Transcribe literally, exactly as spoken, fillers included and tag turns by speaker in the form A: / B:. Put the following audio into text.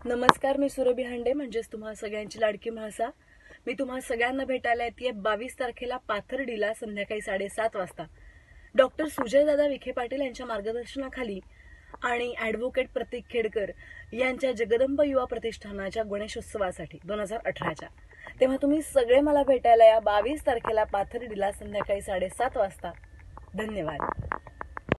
A: नमस्कार, मी सुरभी हंडे म्हणजेच तुम्हा सगळ्यांची लाडकी म्हाळसा. मी तुम्हा सगळ्यांना भेटायला येते बावीस तारखेला पाथर्डीला संध्याकाळी साडेसात वाजता डॉक्टर सुजयदादा विखे पाटील यांच्या मार्गदर्शनाखाली आणि ॲडव्होकेट प्रतीक खेडकर यांच्या जगदंब युवा प्रतिष्ठानाच्या गणेशोत्सवासाठी दोन हजार अठराच्या. तेव्हा तुम्ही सगळे मला भेटायला या बावीस तारखेला पाथर्डीला संध्याकाळी साडेसात वाजता. धन्यवाद.